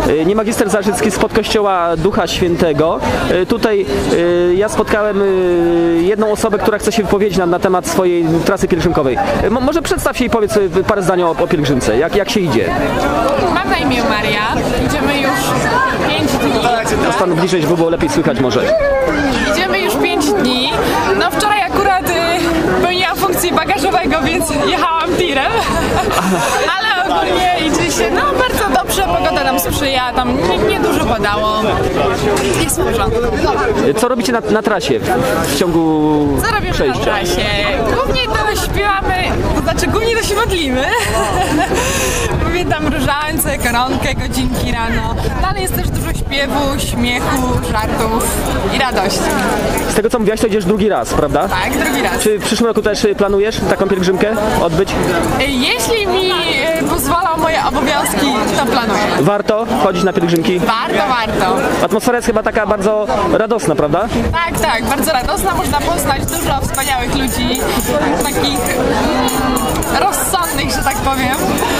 nie magister Zarzycki spod kościoła Ducha Świętego. Tutaj ja spotkałem jedną osobę, która chce się wypowiedzieć na temat swojej trasy pielgrzymkowej. Może przedstaw się i powiedz parę zdań o pielgrzymce. Jak się idzie? Mam na imię Maria. Idziemy już 5 dni. Stan bliżej, żeby było lepiej słychać może. Idziemy już 5 dni. No wczoraj akurat pełniłam funkcję bagażowego, więc jechałam tirem. Ale ogólnie idzie się bardzo dobrze, pogoda nam sprzyja, tam nie dużo padało. Jest w porządku. Co robicie na trasie w ciągu Co robimy przejścia? na trasie? Głównie to śpiewamy, to znaczy głównie to się modlimy. Pamiętam różańce, koronkę, godzinki rano. No, ale jest też dużo śpiewu, śmiechu, żartów i radości. Z tego co mówiłaś, to idziesz drugi raz, prawda? Tak, drugi raz. Czy w przyszłym roku też planujesz taką pielgrzymkę odbyć? Jeśli mi pozwolą moje obowiązki, to planuję. Warto chodzić na pielgrzymki? Warto. Atmosfera jest chyba taka bardzo radosna, prawda? Tak, bardzo radosna. Można poznać dużo wspaniałych ludzi, takich rozsądnych, że tak powiem.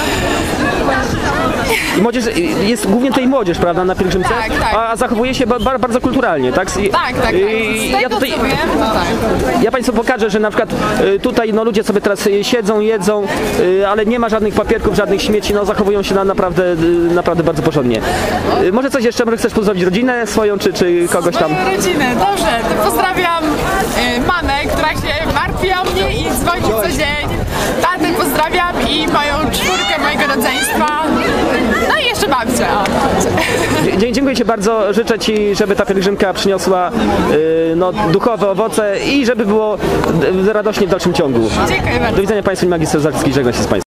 I młodzież, jest głównie tutaj młodzież, prawda, na pielgrzymce? Tak. A zachowuje się bardzo kulturalnie, tak? Tak. Z tego, co wiem, to tak. Ja Państwu pokażę, że na przykład tutaj ludzie sobie teraz siedzą, jedzą, ale nie ma żadnych papierków, żadnych śmieci, zachowują się naprawdę bardzo porządnie. Może coś jeszcze, może chcesz pozdrowić rodzinę swoją, czy kogoś tam? Moją rodzinę, dobrze. To pozdrawiam mamę, która się martwi o mnie i dzwoni co dzień. Tatę pozdrawiam i moją czwórkę mojego rodzeństwa. No i jeszcze babcię. Dziękuję Ci bardzo, życzę Ci, żeby ta pielgrzymka przyniosła duchowe owoce i żeby było radośnie w dalszym ciągu. Dziękuję bardzo. Do widzenia Państwu, magister Zarzycki, żegna się z Państwem.